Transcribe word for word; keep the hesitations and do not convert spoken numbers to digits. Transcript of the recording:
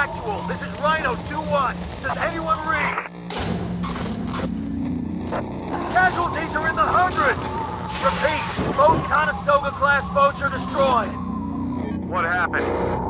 Actual, this is Rhino two one. Does anyone read? Casualties are in the hundreds! Repeat, both Conestoga-class boats are destroyed. What happened?